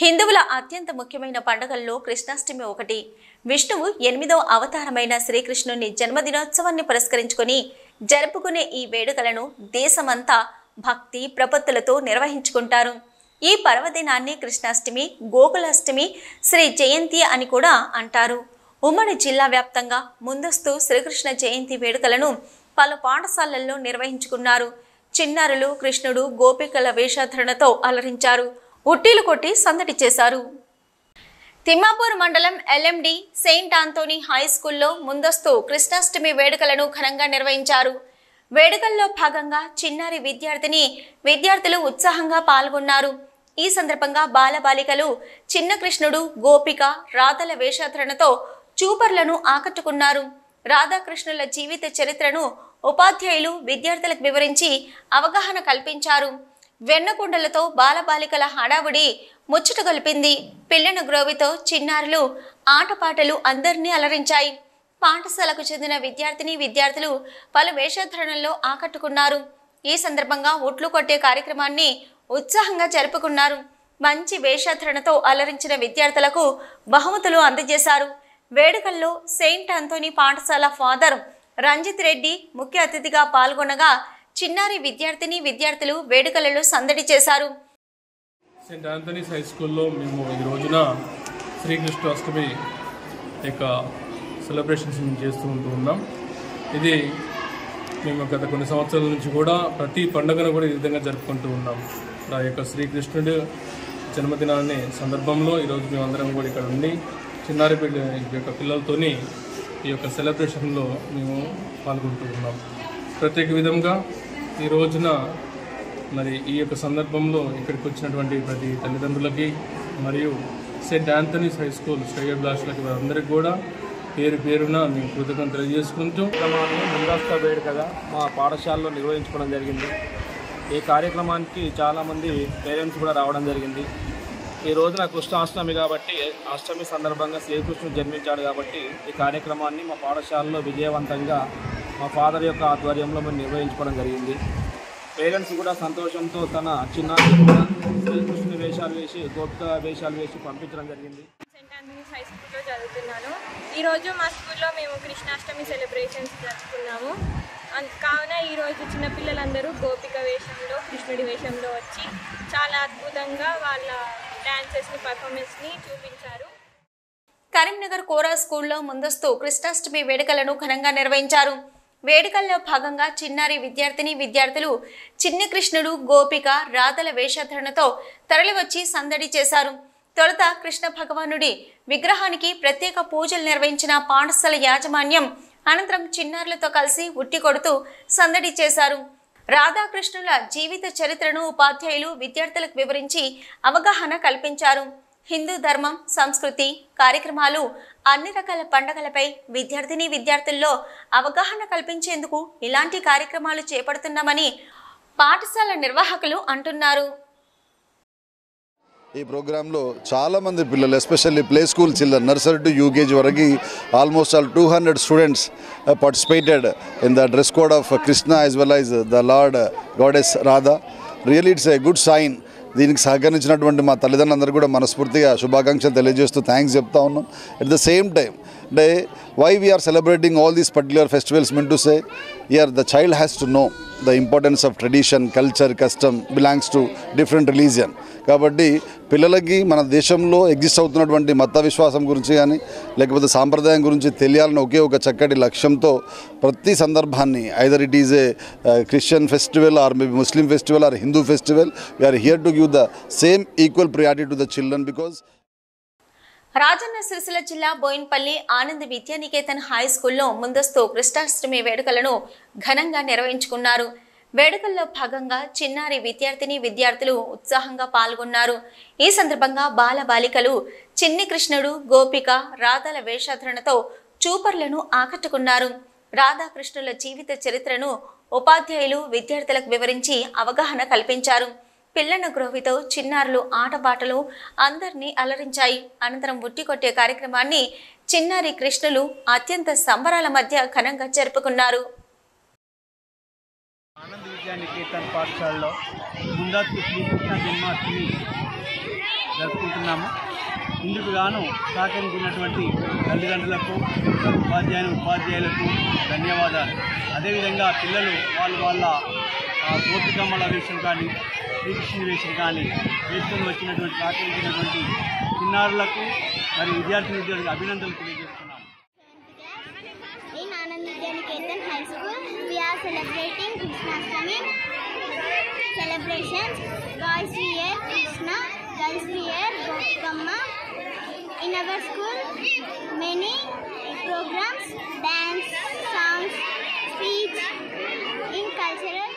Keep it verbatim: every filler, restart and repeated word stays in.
హిందువుల అత్యంత ముఖ్యమైన పండుగల్లో కృష్ణాష్టమి ఒకటి. విష్ణువు ఎనిమిదవ అవతారమైన శ్రీకృష్ణుని జన్మదినోత్సవాన్ని పురస్కరించుకొని జరుపుకునే ఈ వేడుకలను దేశమంతా భక్తి ప్రపత్తులతో నిర్వహించుకుంటారు. ఈ పర్వదినాన్ని కృష్ణాష్టమి, గోకులాష్టమి, శ్రీ జయంతి అని కూడా అంటారు. ఉమ్మడి జిల్లా వ్యాప్తంగా ముందస్తు శ్రీకృష్ణ జయంతి వేడుకలను పలు పాఠశాలల్లో నిర్వహించుకున్నారు. చిన్నారులు కృష్ణుడు గోపికల వేషధారణతో అలరించారు, ఉట్టీలు కొట్టి సందడి చేశారు. తిమ్మాపూర్ మండలం ఎల్ఎండి సెయింట్ ఆంథోనీ హై స్కూల్లో ముందస్తు కృష్ణాష్టమి వేడుకలను ఘనంగా నిర్వహించారు. వేడుకల్లో భాగంగా చిన్నారి విద్యార్థిని విద్యార్థులు ఉత్సాహంగా పాల్గొన్నారు. ఈ సందర్భంగా బాలబాలికలు చిన్న కృష్ణుడు, గోపిక, రాధల వేషధారణతో చూపర్లను ఆకట్టుకున్నారు. రాధాకృష్ణుల జీవిత చరిత్రను ఉపాధ్యాయులు విద్యార్థులకు వివరించి అవగాహన కల్పించారు. వెన్నకుండలతో బాలబాలికల హడావుడి ముచ్చట గొలిపింది. పిల్లన గ్రోవితో చిన్నారులు ఆటపాటలు అందరినీ అలరించాయి. పాఠశాలకు చెందిన విద్యార్థిని విద్యార్థులు పలు వేషధారణల్లో ఆకట్టుకున్నారు. ఈ సందర్భంగా ఉట్లు కొట్టే కార్యక్రమాన్ని ఉత్సాహంగా జరుపుకున్నారు. మంచి వేషధారణతో అలరించిన విద్యార్థులకు బహుమతులు అందజేశారు. వేడుకల్లో సెయింట్ ఆంథోనీ పాఠశాల ఫాదర్ రంజిత్ రెడ్డి ముఖ్య అతిథిగా పాల్గొనగా చిన్నారి విద్యార్థిని విద్యార్థులు వేడుకలలో సందడి చేశారు. సెయింట్ ఆంథోనీస్ హై స్కూల్లో మేము ఈ రోజున శ్రీకృష్ణాష్టమి యొక్క సెలబ్రేషన్స్ మేము చేస్తూ ఉంటూ ఉన్నాం. ఇది మేము గత కొన్ని సంవత్సరాల నుంచి కూడా ప్రతి పండుగను కూడా ఈ విధంగా జరుపుకుంటూ ఉన్నాం. ఆ యొక్క శ్రీకృష్ణుడు జన్మదినాన్ని సందర్భంలో ఈరోజు మేమందరం కూడా ఇక్కడ ఉండి చిన్నారి పిల్ల యొక్క పిల్లలతోని ఈ యొక్క సెలబ్రేషన్లో మేము పాల్గొంటూ ఉన్నాం. ప్రత్యేక విధంగా ఈ రోజున మరి ఈ యొక్క సందర్భంలో ఇక్కడికి వచ్చినటువంటి ప్రతి తల్లిదండ్రులకి మరియు సెయింట్ ఆంథోనీస్ హై స్కూల్ శ్రేయోభిలాషులకి అందరికీ కూడా పేరు పేరున మేము కృతజ్ఞతలు తెలియజేసుకుంటూ కార్యక్రమాన్ని ముందస్తు వేడుకగా మా పాఠశాలలో నిర్వహించుకోవడం జరిగింది. ఈ కార్యక్రమానికి చాలామంది పేరెంట్స్ కూడా రావడం జరిగింది. ఈ రోజున కృష్ణాష్టమి కాబట్టి, అష్టమి సందర్భంగా శ్రీకృష్ణుడు జన్మించాడు కాబట్టి ఈ కార్యక్రమాన్ని మా పాఠశాలలో విజయవంతంగా మా ఫాదర్ యొక్క ఆధ్వర్యంలో మేము నిర్వహించుకోవడం జరిగింది. పేరెంట్స్ కూడా సంతోషంతో తన చిన్నారి శ్రీకృష్ణుని వేషాలు వేసి గోపిక వేషాలు వేసి పంపించడం జరిగింది. సెయింట్ ఆంథోనీస్ హై స్కూల్లో చదువుతున్నాను. ఈరోజు మా స్కూల్లో మేము కృష్ణాష్టమి సెలబ్రేషన్స్ జరుపుకున్నాము. కావున ఈరోజు చిన్నపిల్లలందరూ గోపిక వేషంలో, కృష్ణుడి వేషంలో వచ్చి చాలా అద్భుతంగా వాళ్ళ డాన్సెస్ని, పర్ఫార్మెన్స్ని చూపించారు. కరీంనగర్ కోరా స్కూల్లో ముందస్తు కృష్ణాష్టమి వేడుకలను ఘనంగా నిర్వహించారు. వేడుకల్లో భాగంగా చిన్నారి విద్యార్థిని విద్యార్థులు చిన్ని కృష్ణుడు, గోపిక, రాధల వేషధారణతో తరలివచ్చి సందడి చేశారు. తొలుత కృష్ణ భగవానుడి విగ్రహానికి ప్రత్యేక పూజలు నిర్వహించిన పాఠశాల యాజమాన్యం అనంతరం చిన్నారులతో కలిసి ఉట్టి కొడుతూ సందడి చేశారు. రాధాకృష్ణుల జీవిత చరిత్రను ఉపాధ్యాయులు విద్యార్థులకు వివరించి అవగాహన కల్పించారు. హిందూ ధర్మం, సంస్కృతి కార్యక్రమాలు, అన్ని రకాల పండుగలపై విద్యార్థిని విద్యార్థుల్లో అవగాహన కల్పించేందుకు ఇలాంటి కార్యక్రమాలు చేపడుతున్నామని పాఠశాల నిర్వాహకులు అంటున్నారు. ఈ ప్రోగ్రాంలో చాలామంది పిల్లలు, especially play school children, nursery to UKG వరకు almost all two hundred students participated in the dress code of Krishna as well as the lord goddess Radha. Really it's a good sign. దీనికి సహకరించినటువంటి మా తల్లిదండ్రులందరూ కూడా మనస్ఫూర్తిగా శుభాకాంక్షలు తెలియజేస్తూ థ్యాంక్స్ చెప్తా ఉన్నాం. ఎట్ ద సేమ్ టైం అంటే why we are celebrating all these particular festivals mean to say year the child has to know the importance of tradition, culture, custom belongs to different religion. కాబట్టి పిల్లలకి మన దేశంలో exist అవుతున్నటువంటి మత విశ్వాసం గురించి కానీ లేకపోతే సాంప్రదాయం గురించి తెలియాలని ఒకే ఒక చక్కటి లక్ష్యంతో ప్రతి సందర్భాన్ని either it is a Christian festival or maybe Muslim festival or Hindu festival we are here to give the same equal priority to the children. Because Rajanna Sircilla జిల్లా బోయిన్పల్లి ఆనంద్ విద్యానికేతన్ హై స్కూల్లో ముందస్తు కృష్ణాష్టమి వేడుకలను ఘనంగా నిర్వహించుకున్నారు. వేడుకల్లో భాగంగా చిన్నారి విద్యార్థిని విద్యార్థులు ఉత్సాహంగా పాల్గొన్నారు. ఈ సందర్భంగా బాల బాలికలు చిన్ని కృష్ణుడు, గోపిక, రాధల వేషధారణతో చూపర్లను ఆకట్టుకున్నారు. రాధాకృష్ణుల జీవిత చరిత్రను ఉపాధ్యాయులు విద్యార్థులకు వివరించి అవగాహన కల్పించారు. పిల్లన గ్రోవితో చిన్నారులు ఆటపాటలు అందరినీ అలరించాయి. అనంతరం ఉట్టి కొట్టే కార్యక్రమాన్ని చిన్నారి కృష్ణులు అత్యంత సంబరాల మధ్య ఘనంగా జరుపుకున్నారు. ఆనంద్ విద్యానికేతన్ పాఠశాలలో ముందస్తు శ్రీకృష్ణ జన్మాష్టమి జరుపుకుంటున్నాము. ఇందుకు గాను సహకరించినటువంటి తల్లిదండ్రులకు, ఉపాధ్యాయులు ఉపాధ్యాయులకు ధన్యవాదాలు. అదేవిధంగా పిల్లలు వాళ్ళు వాళ్ళ గోపికమ్మల వేషం కానీ శ్రీకృష్ణుని వేషం కానీ వేసుకొని వచ్చినటువంటి సహకరించినటువంటి చిన్నారులకు మరియు విద్యార్థి విద్యార్థులకు అభినందనలు తెలియజేస్తున్నాము. In Anand Vidyaniketan High School, we are celebrating Krishnastami celebrations. Boys wear Krishna, girls wear Gopikamma. In our school, many programs, dance, songs, speech, in cultural